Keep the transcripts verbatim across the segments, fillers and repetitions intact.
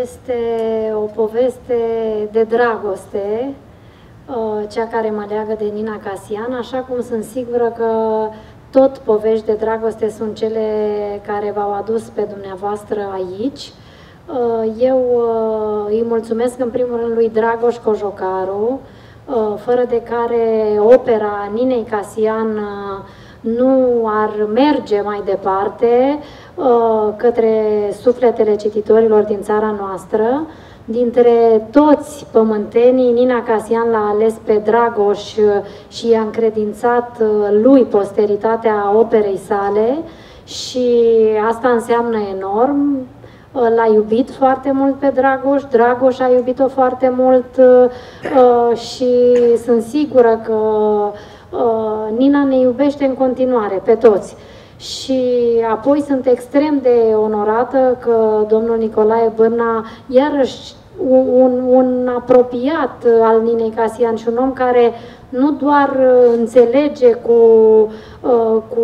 este o poveste de dragoste, cea care mă leagă de Nina Casian, așa cum sunt sigură că tot povești de dragoste sunt cele care v-au adus pe dumneavoastră aici. Eu îi mulțumesc în primul rând lui Dragoș Cojocaru, fără de care opera Ninei Casian nu ar merge mai departe către sufletele cititorilor din țara noastră. Dintre toți pământenii, Nina Casian l-a ales pe Dragoș și i-a încredințat lui posteritatea operei sale și asta înseamnă enorm. L-a iubit foarte mult pe Dragoș, Dragoș a iubit-o foarte mult și sunt sigură că Nina ne iubește în continuare pe toți. Și apoi sunt extrem de onorată că domnul Nicolae Bârna, iarăși un, un apropiat al Ninei Casian și un om care nu doar înțelege cu, cu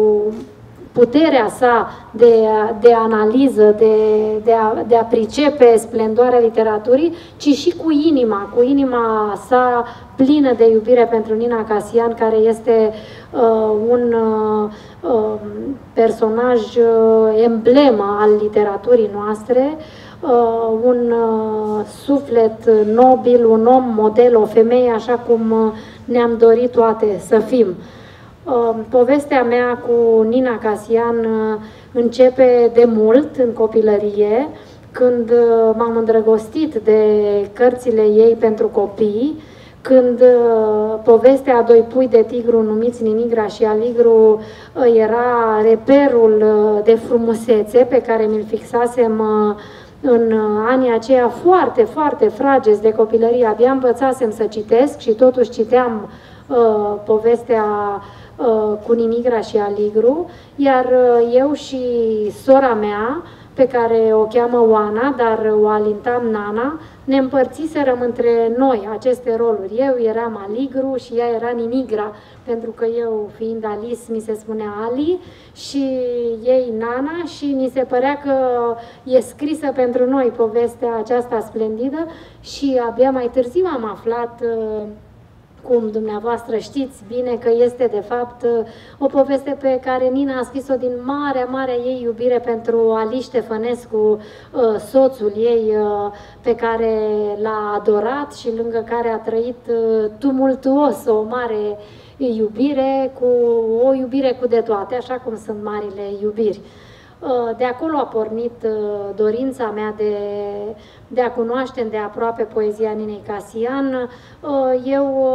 puterea sa de, de analiză, de, de, a, de a pricepe splendoarea literaturii, ci și cu inima, cu inima sa plină de iubire pentru Nina Casian, care este uh, un uh, personaj uh, emblemă al literaturii noastre, uh, un uh, suflet nobil, un om model, o femeie așa cum uh, ne-am dorit toate să fim. Povestea mea cu Nina Casian începe de mult, în copilărie, când m-am îndrăgostit de cărțile ei pentru copii, când povestea a doi pui de tigru numiți Ninigra și Aligru era reperul de frumusețe pe care mi-l fixasem în anii aceia foarte, foarte frageți de copilărie. Abia învățasem să citesc și totuși citeam uh, povestea cu Ninigra și Aligru, iar eu și sora mea, pe care o cheamă Oana, dar o alintam Nana, ne împărțiserăm între noi aceste roluri. Eu eram Aligru și ea era Ninigra, pentru că eu, fiind Alice, mi se spunea Ali și ei Nana și ni se părea că e scrisă pentru noi povestea aceasta splendidă și abia mai târziu am aflat, cum dumneavoastră știți bine, că este de fapt o poveste pe care Nina a scris-o din marea, marea ei iubire pentru Ali Ștefănescu, soțul ei, pe care l-a adorat și lângă care a trăit tumultuos o mare iubire, cu o iubire cu de toate, așa cum sunt marile iubiri. De acolo a pornit dorința mea de, de a cunoaște îndeaproape poezia Ninei Casian. Eu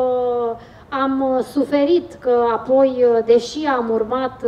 am suferit că apoi, deși am urmat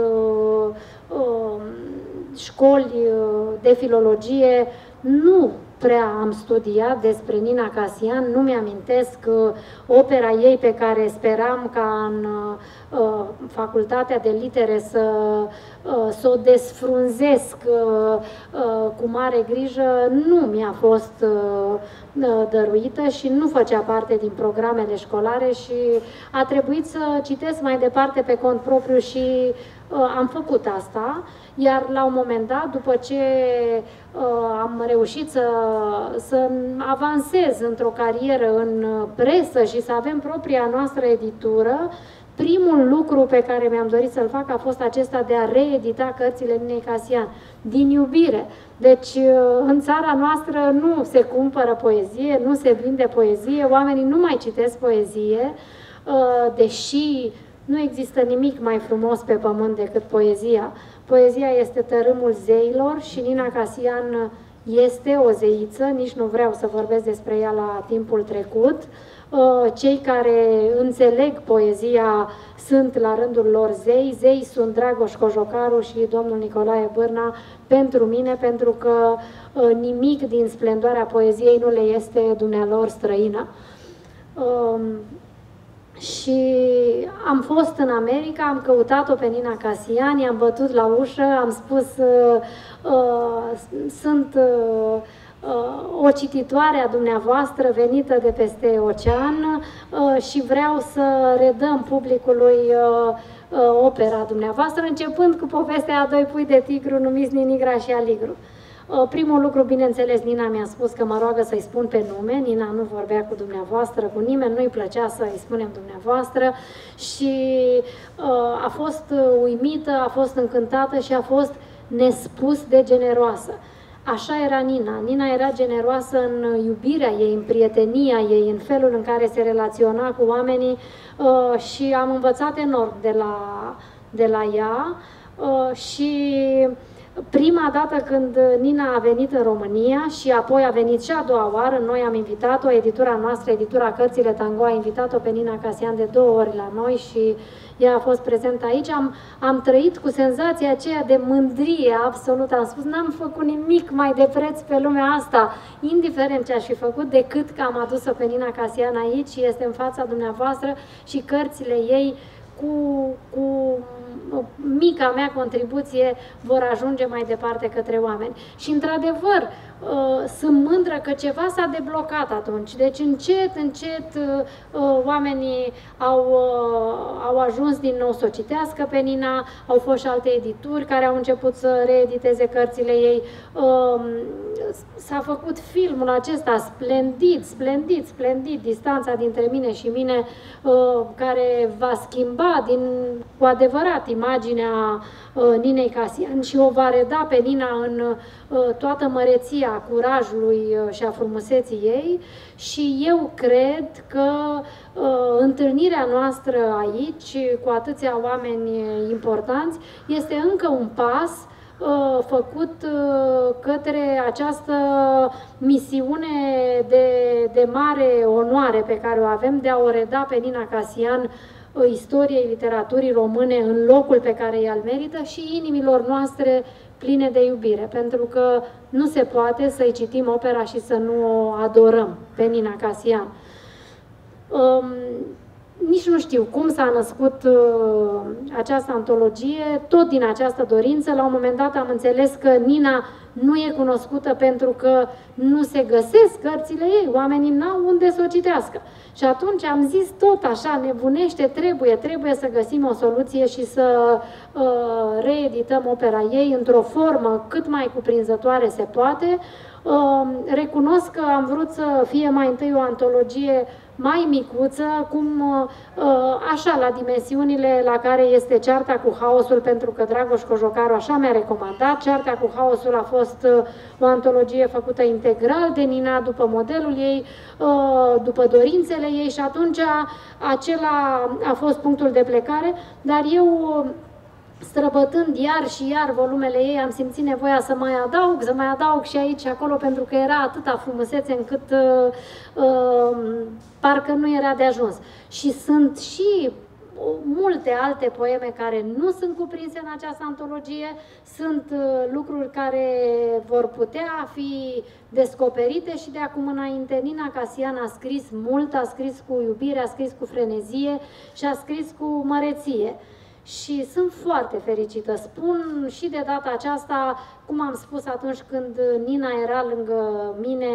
școli de filologie, nu prea am studiat despre Nina Casian, nu mi-amintesc opera ei pe care speram ca în uh, facultatea de litere să, uh, să o desfrunzesc uh, uh, cu mare grijă, nu mi-a fost uh, dăruită și nu făcea parte din programele școlare și a trebuit să citesc mai departe pe cont propriu și uh, am făcut asta. Iar la un moment dat, după ce uh, am reușit să, să avansez într-o carieră în presă și să avem propria noastră editură, primul lucru pe care mi-am dorit să-l fac a fost acesta de a reedita cărțile Ninei Casian, din iubire. Deci, uh, în țara noastră nu se cumpără poezie, nu se vinde poezie, oamenii nu mai citesc poezie, uh, deși nu există nimic mai frumos pe pământ decât poezia. Poezia este tărâmul zeilor și Nina Casian este o zeiță, nici nu vreau să vorbesc despre ea la timpul trecut. Cei care înțeleg poezia sunt la rândul lor zei, zei sunt Dragoș Cojocaru și domnul Nicolae Bârna pentru mine, pentru că nimic din splendoarea poeziei nu le este dumnealor străină. Și am fost în America, am căutat-o pe Nina Casian, i-am bătut la ușă, am spus, uh, uh, sunt uh, uh, o cititoare a dumneavoastră venită de peste ocean uh, și vreau să redăm publicului uh, uh, opera dumneavoastră, începând cu povestea a doi pui de tigru numiți Ninigra și Aligru. Primul lucru, bineînțeles, Nina mi-a spus că mă roagă să-i spun pe nume. Nina nu vorbea cu dumneavoastră, cu nimeni, nu-i plăcea să-i spunem dumneavoastră și a fost uimită, a fost încântată și a fost nespus de generoasă. Așa era Nina. Nina era generoasă în iubirea ei, în prietenia ei, în felul în care se relaționa cu oamenii și am învățat enorm de la, de la ea și prima dată când Nina a venit în România și apoi a venit și a doua oară, noi am invitat-o, editura noastră, editura Cărțile Tango, a invitat-o pe Nina Casian de două ori la noi și ea a fost prezentă aici. Am, am trăit cu senzația aceea de mândrie absolut. Am spus, n-am făcut nimic mai de preț pe lumea asta, indiferent ce aș fi făcut, decât că am adus-o pe Nina Casian aici și este în fața dumneavoastră și cărțile ei cu, cu mica mea contribuție vor ajunge mai departe către oameni. Și într-adevăr, sunt mândră că ceva s-a deblocat atunci. Deci încet, încet oamenii au, au ajuns din nou să o citească pe Nina, au fost și alte edituri care au început să reediteze cărțile ei. S-a făcut filmul acesta splendid, splendid, splendid, Distanța dintre mine și mine, care va schimba din, cu adevărat imaginea Ninei Casian și o va reda pe Nina în toată măreția curajului și a frumuseții ei și eu cred că uh, întâlnirea noastră aici cu atâția oameni importanți este încă un pas uh, făcut uh, către această misiune de, de mare onoare pe care o avem de a o reda pe Nina Casian istoriei literaturii române în locul pe care ea îl merită și inimilor noastre pline de iubire, pentru că nu se poate să-i citim opera și să nu o adorăm pe Nina Casian. Um, nici nu știu cum s-a născut uh, această antologie, tot din această dorință. La un moment dat am înțeles că Nina nu e cunoscută pentru că nu se găsesc cărțile ei, oamenii n-au unde să o citească. Și atunci am zis tot așa, nebunește, trebuie, trebuie să găsim o soluție și să uh, reedităm opera ei într-o formă cât mai cuprinzătoare se poate. Uh, recunosc că am vrut să fie mai întâi o antologie mai micuță, cum așa, la dimensiunile la care este Cearta cu Haosul, pentru că Dragoș Cojocaru așa mi-a recomandat. Cearta cu Haosul a fost o antologie făcută integral de Nina, după modelul ei, după dorințele ei și atunci acela a fost punctul de plecare, dar eu, străbătând iar și iar volumele ei, am simțit nevoia să mai adaug, să mai adaug și aici și acolo, pentru că era atâta frumusețe încât uh, uh, parcă nu era de ajuns. Și sunt și multe alte poeme care nu sunt cuprinse în această antologie, sunt uh, lucruri care vor putea fi descoperite și de acum înainte. Nina Casian a scris mult, a scris cu iubire, a scris cu frenezie și a scris cu măreție. Și sunt foarte fericită. Spun și de data aceasta, cum am spus atunci când Nina era lângă mine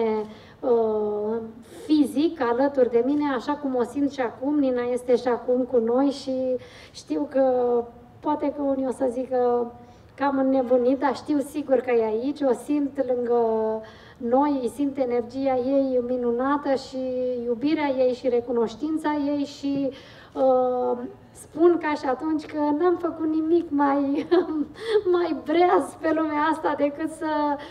uh, fizic, alături de mine, așa cum o simt și acum. Nina este și acum cu noi și știu că, poate că unii o să zică că am înnebunit, dar știu sigur că e aici, o simt lângă noi, simt energia ei minunată și iubirea ei și recunoștința ei și uh, spun ca și atunci că n-am făcut nimic mai, mai breaz pe lumea asta decât să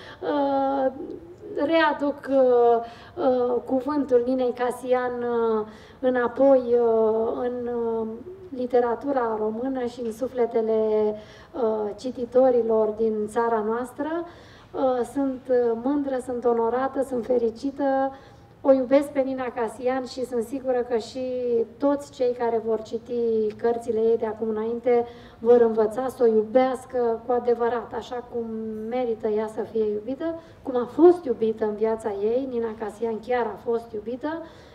uh, readuc uh, uh, cuvântul Ninei Casian uh, înapoi uh, în uh, literatura română și în sufletele uh, cititorilor din țara noastră. Uh, sunt mândră, sunt onorată, sunt fericită. O iubesc pe Nina Casian și sunt sigură că și toți cei care vor citi cărțile ei de acum înainte vor învăța să o iubească cu adevărat, așa cum merită ea să fie iubită, cum a fost iubită în viața ei. Nina Casian chiar a fost iubită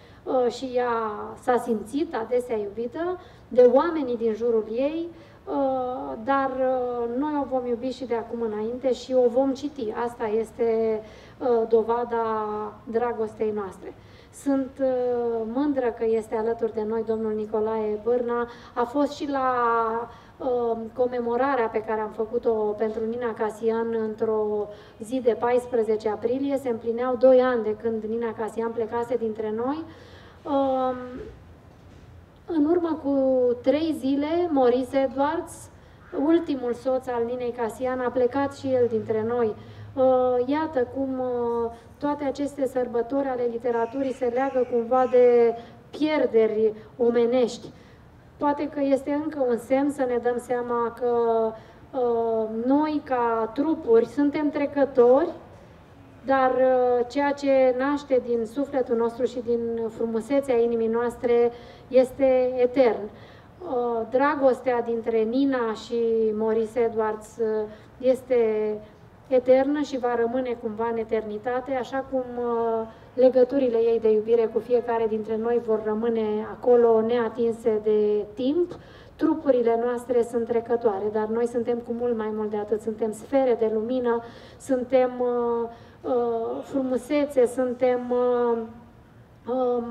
și ea s-a simțit adesea iubită de oamenii din jurul ei, dar noi o vom iubi și de acum înainte și o vom citi. Asta este dovada dragostei noastre. Sunt mândră că este alături de noi domnul Nicolae Bârna. A fost și la comemorarea pe care am făcut-o pentru Nina Casian într-o zi de paisprezece aprilie. Se împlineau doi ani de când Nina Casian plecase dintre noi. În urmă cu trei zile, Maurice Edwards, ultimul soț al Ninei Casian, a plecat și el dintre noi. Iată cum toate aceste sărbători ale literaturii se leagă cumva de pierderi omenești. Poate că este încă un semn să ne dăm seama că noi, ca trupuri, suntem trecători, dar ceea ce naște din sufletul nostru și din frumusețea inimii noastre este etern. Dragostea dintre Nina și Maurice Edwards este eternă și va rămâne cumva în eternitate, așa cum legăturile ei de iubire cu fiecare dintre noi vor rămâne acolo neatinse de timp. Trupurile noastre sunt trecătoare, dar noi suntem cu mult mai mult de atât. Suntem sfere de lumină, suntem uh, uh, frumusețe, suntem uh, uh,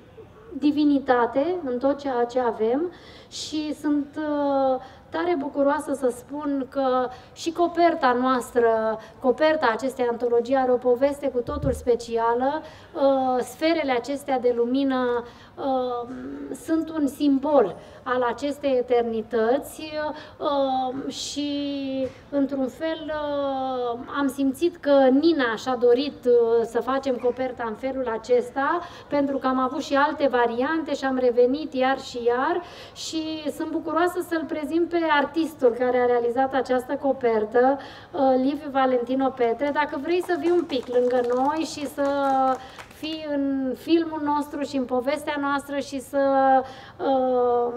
divinitate în tot ceea ce avem și sunt uh, tare bucuroasă să spun că și coperta noastră, coperta acestei antologii are o poveste cu totul specială. Uh, sferele acestea de lumină uh, sunt un simbol al acestei eternități uh, și într-un fel uh, am simțit că Nina și-a dorit uh, să facem coperta în felul acesta, pentru că am avut și alte variante și am revenit iar și iar și sunt bucuroasă să-l prezint pe artistul care a realizat această copertă, Liviu Valentino Petre. Dacă vrei să vii un pic lângă noi și să fii în filmul nostru și în povestea noastră și să uh,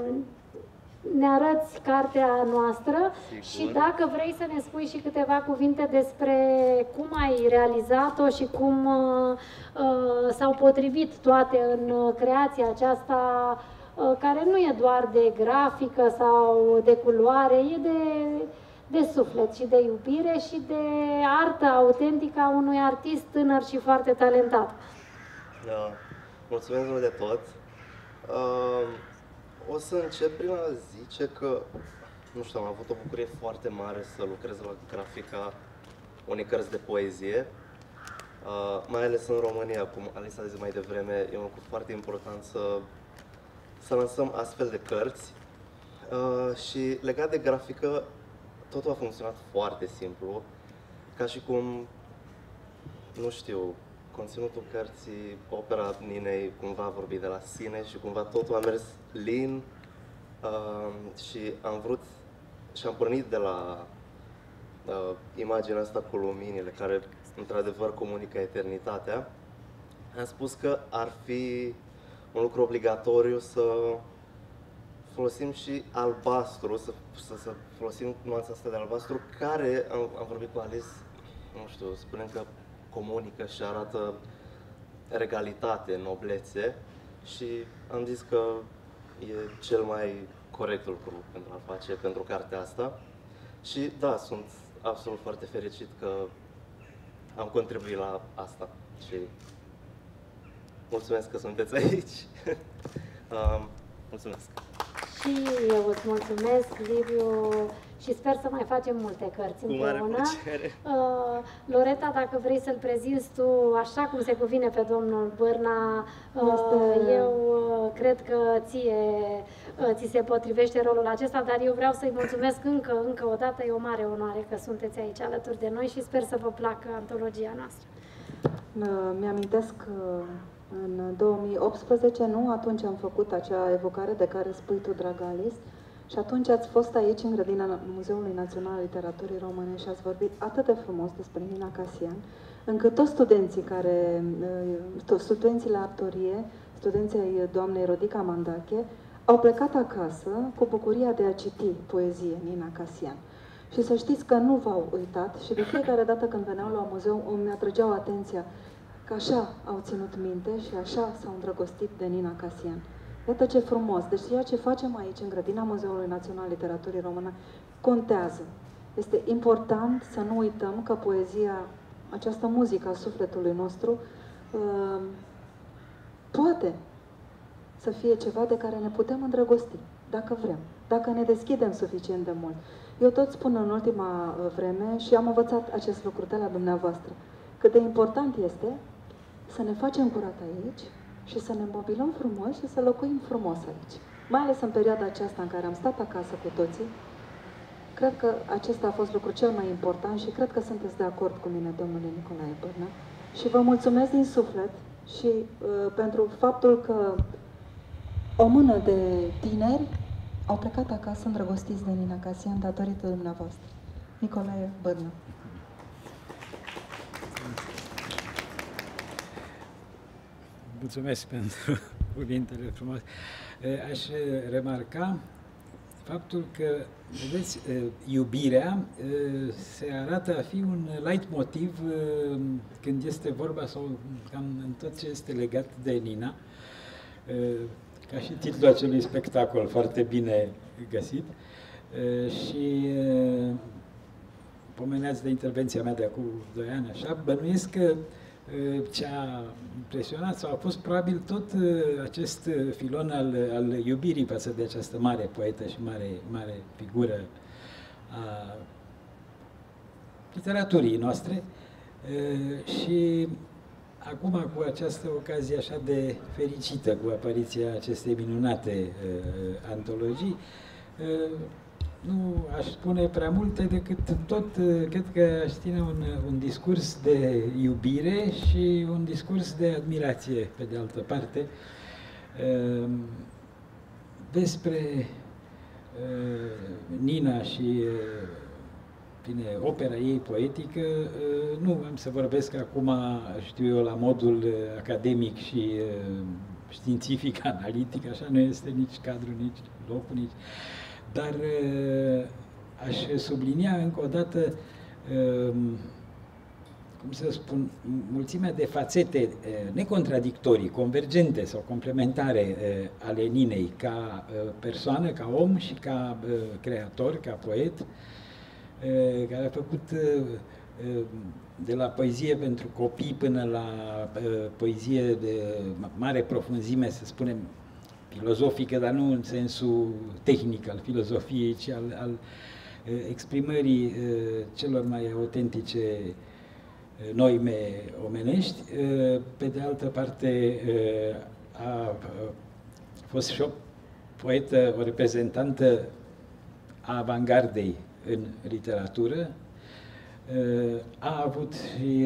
ne arăți cartea noastră. Sigur. Și dacă vrei să ne spui și câteva cuvinte despre cum ai realizat-o și cum uh, uh, s-au potrivit toate în creația aceasta, care nu e doar de grafică sau de culoare, e de, de suflet și de iubire și de artă autentică a unui artist tânăr și foarte talentat. Da, mulțumesc mult de tot. Uh, o să încep prin a zice că, nu știu, am avut o bucurie foarte mare să lucrez la grafica unei cărți de poezie, uh, mai ales în România, cum Alisa a zis mai devreme, e un lucru foarte important să să lansăm astfel de cărți uh, și legat de grafică, totul a funcționat foarte simplu, ca și cum, nu știu, conținutul cărții, opera Ninei cumva a vorbit de la sine și cumva totul a mers lin uh, și am vrut și am pornit de la uh, imaginea asta cu luminile, care într-adevăr comunică eternitatea. Am spus că ar fi un lucru obligatoriu să folosim și albastru, să, să, să folosim nuanța asta de albastru, care, am, am vorbit cu Alice, nu știu, spunem că comunică și arată regalitate, noblețe și am zis că e cel mai corect lucru pentru a face pentru cartea asta. Și da, sunt absolut foarte fericit că am contribuit la asta și mulțumesc că sunteți aici. uh, mulțumesc. Și eu îți mulțumesc, Liviu, și sper să mai facem multe cărți împreună. Uh, Loreta, dacă vrei să-l prezinți tu așa cum se cuvine pe domnul Bârna, uh, eu uh, cred că ție, uh, ți se potrivește rolul acesta, dar eu vreau să-i mulțumesc încă, încă o dată. E o mare onoare că sunteți aici alături de noi și sper să vă placă antologia noastră. Mi-amintesc că în două mii optsprezece, nu? Atunci am făcut acea evocare de care spui tu, dragă Alice, și atunci ați fost aici în grădina Muzeului Național al Literaturii Române și ați vorbit atât de frumos despre Nina Casian, încât toți studenții care, toți studenții la actorie, studenții ai doamnei Rodica Mandache, au plecat acasă cu bucuria de a citi poezie Nina Casian. Și să știți că nu v-au uitat și de fiecare dată când veneau la muzeu îmi atrăgeau atenția că așa au ținut minte și așa s-au îndrăgostit de Nina Casian. Iată ce frumos! Deci ceea ce facem aici, în grădina Muzeului Național al Literaturii Române, contează. Este important să nu uităm că poezia, această muzică a sufletului nostru, poate să fie ceva de care ne putem îndrăgosti, dacă vrem, dacă ne deschidem suficient de mult. Eu tot spun în ultima vreme și am învățat acest lucru de la dumneavoastră, cât de important este să ne facem curat aici și să ne mobilăm frumos și să locuim frumos aici. Mai ales în perioada aceasta în care am stat acasă cu toții, cred că acesta a fost lucrul cel mai important și cred că sunteți de acord cu mine, domnule Nicolae Bârnă. Și vă mulțumesc din suflet și uh, pentru faptul că o mână de tineri au plecat acasă îndrăgostiți de Nina Casian datorită dumneavoastră. Nicolae Bârnă. Mulțumesc pentru cuvintele frumoase. Aș remarca faptul că, vedeți, iubirea se arată a fi un leitmotiv când este vorba sau cam în tot ce este legat de Nina, ca și titlul acelui spectacol foarte bine găsit. Și pomeneați de intervenția mea de acum doi ani, așa, bănuiesc că ce a impresionat sau a fost probabil tot acest filon al, al iubirii față de această mare poetă și mare, mare figură a literaturii noastre. Și acum, cu această ocazie așa de fericită, cu apariția acestei minunate antologii, nu aș spune prea multe decât tot, cred că aș ține un, un discurs de iubire și un discurs de admirație, pe de altă parte, despre Nina și bine, opera ei poetică. Nu am să vorbesc acum, știu eu, la modul academic și științific, analitic, așa nu este nici cadrul, nici locul, nici... Dar aș sublinia încă o dată, cum să spun, mulțimea de fațete necontradictorii, convergente sau complementare ale Ninei ca persoană, ca om și ca creator, ca poet, care a făcut de la poezie pentru copii până la poezie de mare profunzime, să spunem, filozofică, dar nu în sensul tehnic al filozofiei, ci al, al exprimării celor mai autentice noime omenești. Pe de altă parte, a fost și o poetă, o reprezentantă a avangardei în literatură. A avut și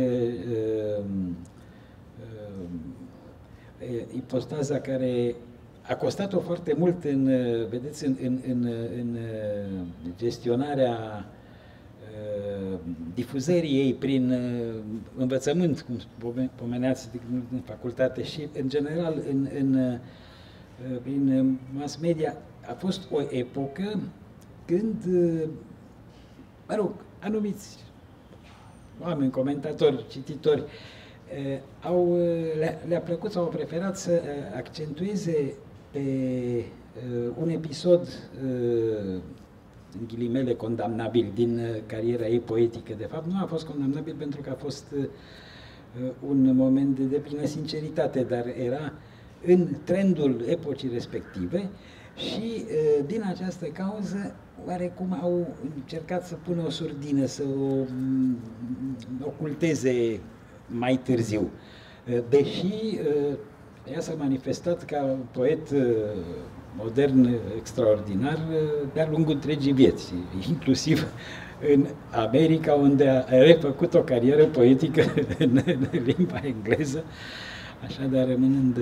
ipostaza care a costat-o foarte mult în, vedeți, în, în, în, în gestionarea uh, difuzării ei prin uh, învățământ, cum pomeneați în facultate și, în general, în, în, uh, prin mass media. A fost o epocă când, uh, mă rog, anumiți oameni, comentatori, cititori, uh, au, le-a, le-a plăcut sau au preferat să uh, accentueze pe uh, un episod, uh, în ghilimele, condamnabil din uh, cariera ei poetică. De fapt, nu a fost condamnabil pentru că a fost uh, un moment de deplină sinceritate, dar era în trendul epocii respective și uh, din această cauză oarecum au încercat să pună o surdină, să o um, oculteze mai târziu. Uh, deși uh, ea s-a manifestat ca un poet modern extraordinar de-a lungul întregii vieți, inclusiv în America, unde a refăcut o carieră poetică în, în limba engleză, așadar rămânând...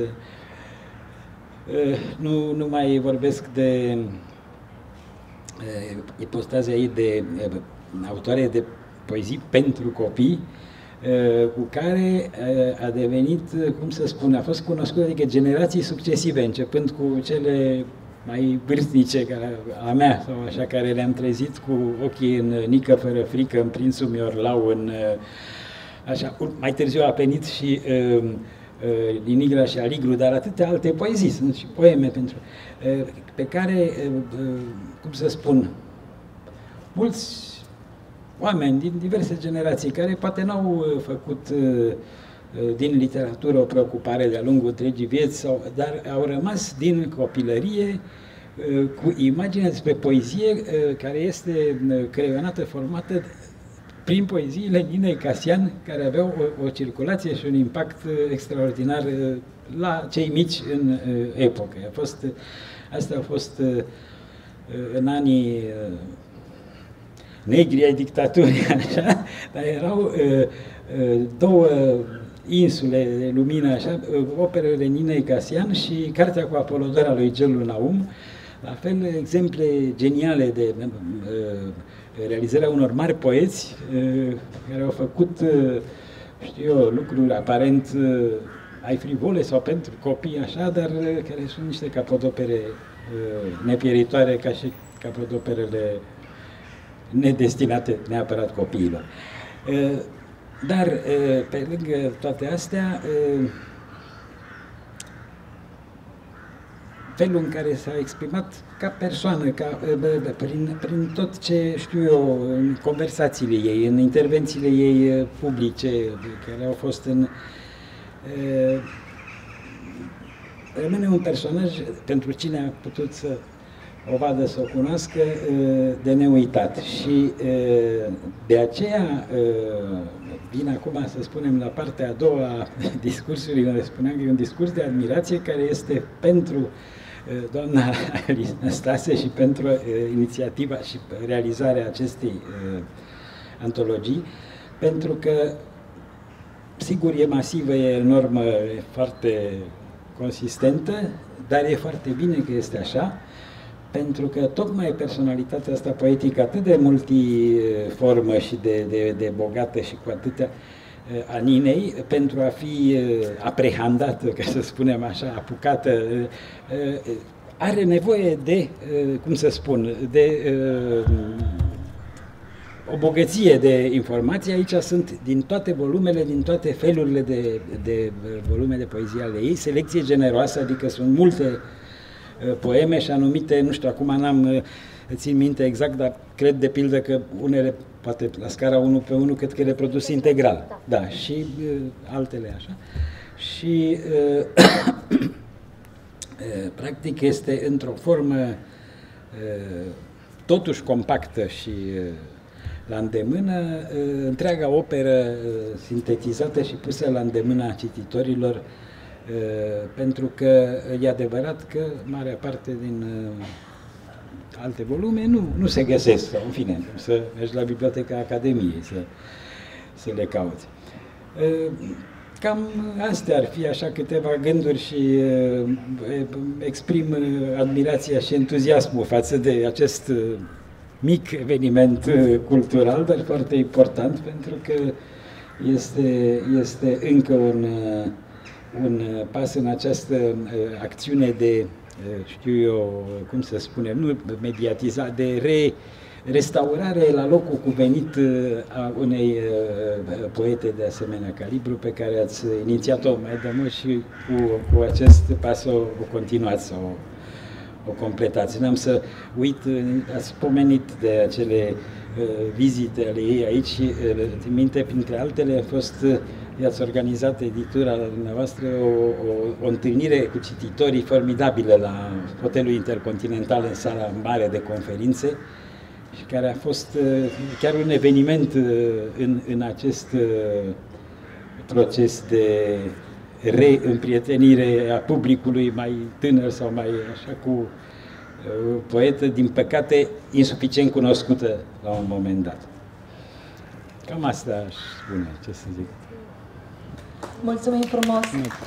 Nu, nu mai vorbesc de ipostaza ei de autoare de poezii pentru copii, cu care a devenit, cum să spun, a fost cunoscută, adică generații succesive, începând cu cele mai vârstnice, care, a mea, sau așa, care le-am trezit cu ochii în Nică fără frică, în Prințul Miorlau, în, așa, mai târziu a venit și uh, uh, Linigra și Aligru, dar atâtea alte poezii, sunt și poeme pentru, uh, pe care, uh, cum să spun, mulți oameni din diverse generații care poate n-au făcut uh, din literatură o preocupare de-a lungul întregii vieți, sau, dar au rămas din copilărie cu imaginea despre poezie care este creionată, formată prin poeziile Ninei Casian, care aveau o, o circulație și un impact extraordinar la cei mici în epocă. A fost, astea au fost în anii negri ai dictaturii, așa, dar erau două insule de lumină, așa, operele Ninei Casian și Cartea cu Apolodora lui Gelu Naum, la fel exemple geniale de realizarea unor mari poeți care au făcut, știu eu, lucruri aparent ai frivole sau pentru copii, așa, dar care sunt niște capodopere nepieritoare ca și capodoperele nedestinate neapărat copiilor. Dar, pe lângă toate astea, felul în care s-a exprimat ca persoană, ca, prin, prin tot ce știu eu, în conversațiile ei, în intervențiile ei publice, care au fost în... Rămâne un personaj, pentru cine a putut să o vadă, să o cunoască, de neuitat. Și de aceea vin acum, să spunem, la partea a doua a discursului, unde spuneam că e un discurs de admirație care este pentru doamna Năstase și pentru inițiativa și realizarea acestei antologii, pentru că, sigur, e masivă, e enormă, e foarte consistentă, dar e foarte bine că este așa, pentru că tocmai personalitatea asta poetică atât de multiformă și de, de, de bogată și cu atâtea a Ninei, pentru a fi aprehandată, ca să spunem așa, apucată, are nevoie de, cum să spun, de o bogăție de informații. Aici sunt din toate volumele, din toate felurile de, de volume de poezie ale ei, selecție generoasă, adică sunt multe poeme și anumite, nu știu, acum n-am țin minte exact, dar cred de pildă că unele, poate la scara unu pe unu, cred că e reprodus integral. Da, și uh, altele așa. Și uh, practic este într-o formă uh, totuși compactă și uh, la îndemână, uh, întreaga operă uh, sintetizată și pusă la îndemâna cititorilor, uh, pentru că e adevărat că marea parte din uh, alte volume nu, nu se găsesc, sau în fine, să mergi la Biblioteca Academiei să, să le cauți. Cam astea ar fi așa câteva gânduri și exprim admirația și entuziasmul față de acest mic eveniment cultural, dar foarte important, pentru că este, este încă un, un pas în această acțiune de, știu eu, cum să spunem, nu mediatizat, de re, restaurare la locul cuvenit a unei poete de asemenea calibru, pe care ați inițiat-o mai de mult și cu, cu acest pas o, o continuați, să o, o completați. N-am să uit, ați pomenit de acele uh, vizite ale ei aici și uh, minte, printre altele, a fost, uh, i-ați organizat editura dumneavoastră o, o, o întâlnire cu cititorii formidabilă la Hotelul Intercontinental, în sala mare de conferințe, și care a fost uh, chiar un eveniment uh, în, în acest uh, proces de reîmprietenire a publicului mai tânăr sau mai așa cu uh, poetă, din păcate, insuficient cunoscută la un moment dat. Cam asta aș spune, ce să zic. Mulțumim frumos!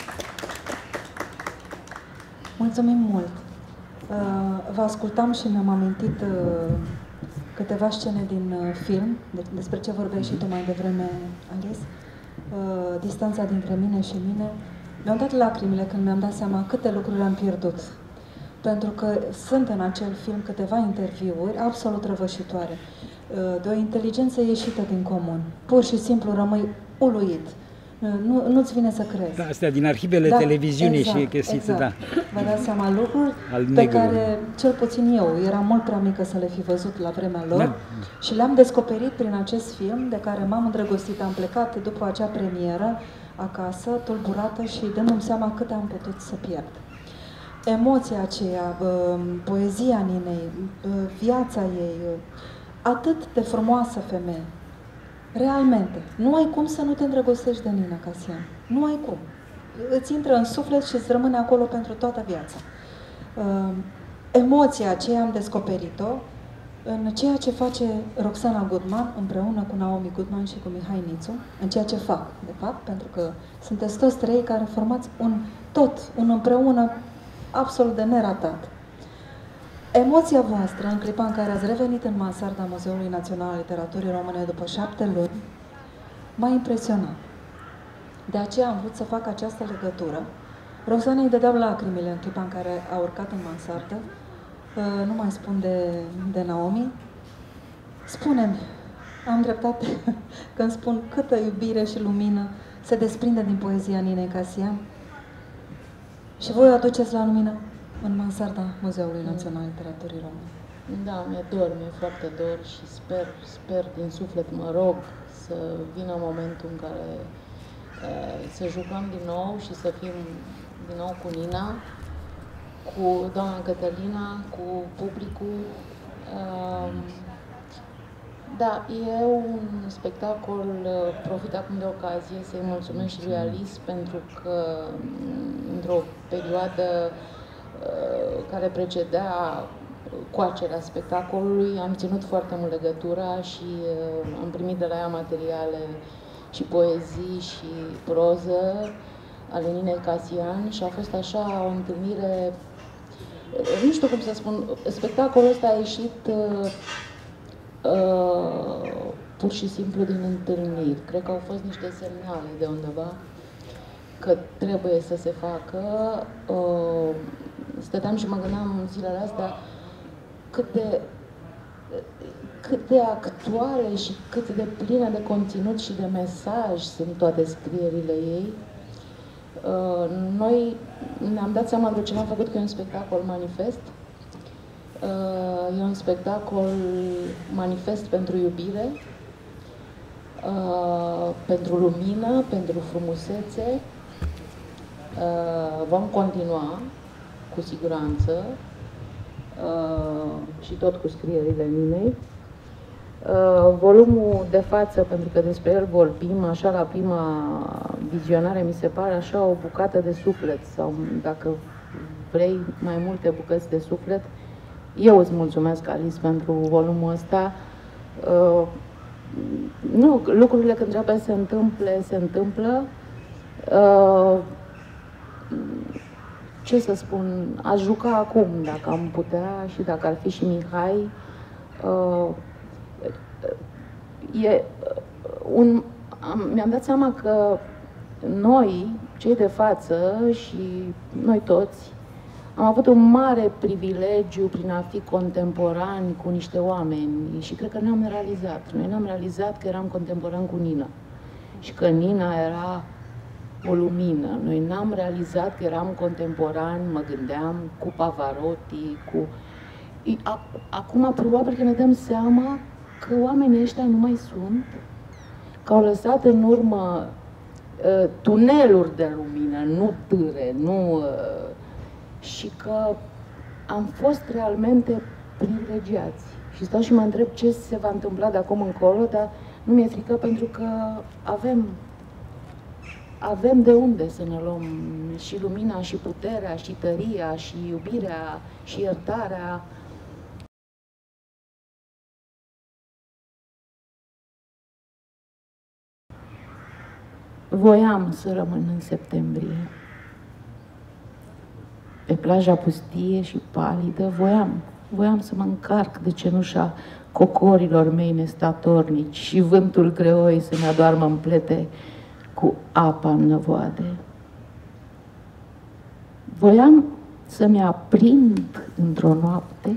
Mulțumim mult! Uh, vă ascultam și mi-am amintit uh, câteva scene din uh, film, de, despre ce vorbeai și tu mai devreme, Alice. Uh, distanța dintre mine și mine. Mi-au dat lacrimile când mi-am dat seama câte lucruri am pierdut. Pentru că sunt în acel film câteva interviuri absolut răvășitoare, uh, de o inteligență ieșită din comun. Pur și simplu rămâi uluit. Nu, nu-ți vine să crezi. Da, astea din arhivele da, televiziunii exact, și chestii, exact. Da. Vă dați seama lucruri pe care, cel puțin eu, eram mult prea mică să le fi văzut la vremea lor, da. Și le-am descoperit prin acest film, de care m-am îndrăgostit. Am plecat după acea premieră, acasă, tulburată și dându-mi seama cât am putut să pierd. Emoția aceea, poezia Ninei, viața ei, atât de frumoasă femeie. Realmente, nu ai cum să nu te îndrăgostești de Nina Casian. Nu ai cum. Îți intră în suflet și îți rămâne acolo pentru toată viața. Emoția aceea am descoperit-o în ceea ce face Roxana Gutman împreună cu Naomi Gutman și cu Mihai Nițu, în ceea ce fac, de fapt, pentru că sunteți toți trei care formați un tot, un împreună absolut de neratat. Emoția voastră, în clipa în care ați revenit în mansarda Muzeului Național al Literaturii Române după șapte luni, m-a impresionat. De aceea am vrut să fac această legătură. Roxana îi dădeau lacrimile în clipa în care a urcat în mansardă. Nu mai spun de, de Naomi. Spune-mi, am dreptate când spun câtă iubire și lumină se desprinde din poezia Ninei Casian? Și voi o aduceți la lumină în mansarda Muzeului Național al Literaturii Române. Da, mi-e dor, mi-e foarte dor și sper, sper din suflet, mă rog, să vină momentul în care e, să jucăm din nou și să fim din nou cu Nina, cu doamna Cătălina, cu publicul. Um, da, e un spectacol, profit acum de ocazie să-i mulțumesc și lui Alice pentru că într-o perioadă uh, care precedea coacerea spectacolului, am ținut foarte mult legătura și uh, am primit de la ea materiale și poezii și proză ale Ninei Casian și a fost așa o întâlnire, nu știu cum să spun, spectacolul ăsta a ieșit uh, uh, pur și simplu din întâlniri. Cred că au fost niște semnale de undeva că trebuie să se facă. Uh, stăteam și mă gândeam în zilele astea cât de, cât de actuale și cât de pline de conținut și de mesaj sunt toate scrierile ei. Uh, noi ne-am dat seama de ce am făcut, că e un spectacol manifest. Uh, e un spectacol manifest pentru iubire, uh, pentru lumină, pentru frumusețe. Uh, vom continua, cu siguranță, uh, și tot cu scrierile Ninei. Uh, volumul de față, pentru că despre el vorbim, așa la prima vizionare, mi se pare așa o bucată de suflet, sau dacă vrei mai multe bucăți de suflet. Eu îți mulțumesc, Alice, pentru volumul ăsta. Uh, nu, lucrurile când trebuie să se întâmple, se întâmplă. Uh, ce să spun, aș juca acum, dacă am putea și dacă ar fi și Mihai. Uh, e un, mi-am dat seama că noi, cei de față și noi toți, am avut un mare privilegiu prin a fi contemporani cu niște oameni și cred că ne-am realizat. Noi ne-am realizat că eram contemporani cu Nina și că Nina era o lumină. Noi n-am realizat că eram contemporani, mă gândeam, cu Pavarotti, cu... Acum probabil că ne dăm seama că oamenii ăștia nu mai sunt, că au lăsat în urmă uh, tuneluri de lumină, nu târe, nu... Uh, și că am fost realmente privilegiați. Și stau și mă întreb ce se va întâmpla de acum încolo, dar nu mi-e frică pentru că avem, avem de unde să ne luăm și lumina, și puterea, și tăria, și iubirea, și iertarea. Voiam să rămân în septembrie. Pe plaja pustie și palidă, voiam, voiam să mă încarc de cenușa cocorilor mei nestatornici și vântul greoi să ne adoarmă în plete cu apa în năvoade. Voiam să-mi aprind într-o noapte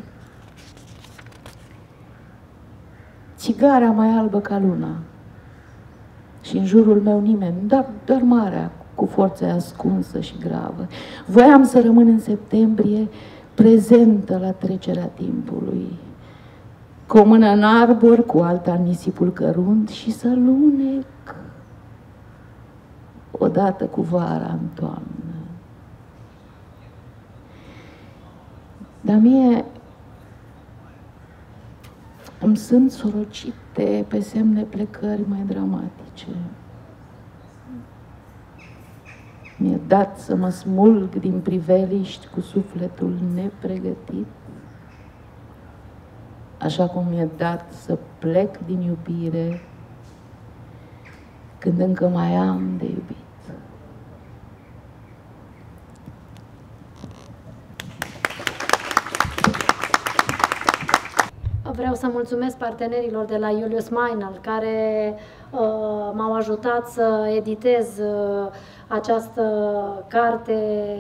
țigara mai albă ca luna și în jurul meu nimeni, doar, doar marea, cu forța ascunsă și gravă. Voiam să rămân în septembrie prezentă la trecerea timpului, cu o mână în arbor, cu alta în nisipul cărunt și să lunec odată cu vara în toamnă. Dar mie îmi sunt sorocite pe semne plecări mai dramatice. Mi-e dat să mă smulg din priveliști cu sufletul nepregătit, așa cum mi-e dat să plec din iubire când încă mai am de iubit. Vreau să mulțumesc partenerilor de la Julius Meinl, care uh, m-au ajutat să editez uh, această carte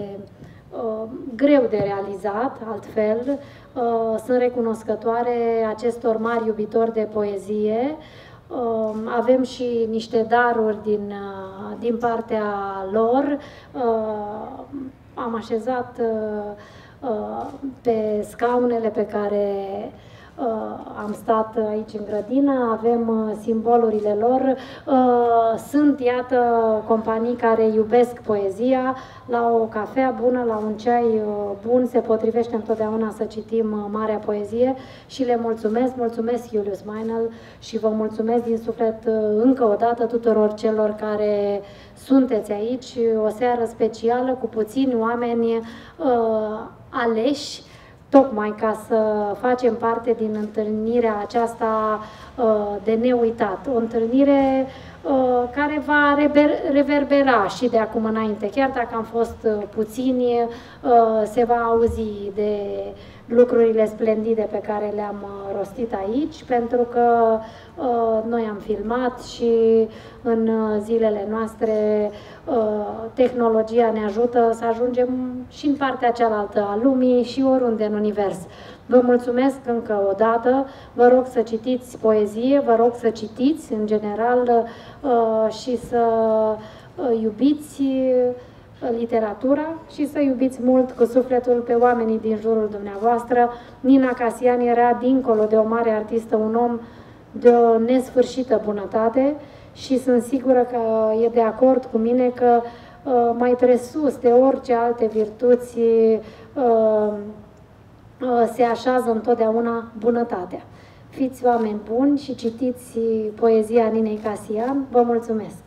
uh, greu de realizat, altfel. Uh, sunt recunoscătoare acestor mari iubitori de poezie. Uh, avem și niște daruri din, uh, din partea lor. Uh, am așezat uh, uh, pe scaunele pe care Uh, am stat aici în grădină, avem uh, simbolurile lor. Uh, sunt, iată, companii care iubesc poezia. La o cafea bună, la un ceai uh, bun, se potrivește întotdeauna să citim uh, marea poezie și le mulțumesc, mulțumesc Julius Meinl și vă mulțumesc din suflet uh, încă o dată tuturor celor care sunteți aici. O seară specială cu puțini oameni uh, aleși, tocmai ca să facem parte din întâlnirea aceasta uh, de neuitat. O întâlnire uh, care va rever reverbera și de acum înainte. Chiar dacă am fost uh, puțini, uh, se va auzi de lucrurile splendide pe care le-am uh, rostit aici, pentru că uh, noi am filmat și în uh, zilele noastre uh, tehnologia ne ajută să ajungem și în partea cealaltă a lumii și oriunde în univers. Vă mulțumesc încă o dată, vă rog să citiți poezie, vă rog să citiți în general uh, și să uh, iubiți literatura și să iubiți mult cu sufletul pe oamenii din jurul dumneavoastră. Nina Casian era, dincolo de o mare artistă, un om de o nesfârșită bunătate și sunt sigură că e de acord cu mine că uh, mai presus de orice alte virtuți uh, uh, se așează întotdeauna bunătatea. Fiți oameni buni și citiți poezia Ninei Casian. Vă mulțumesc!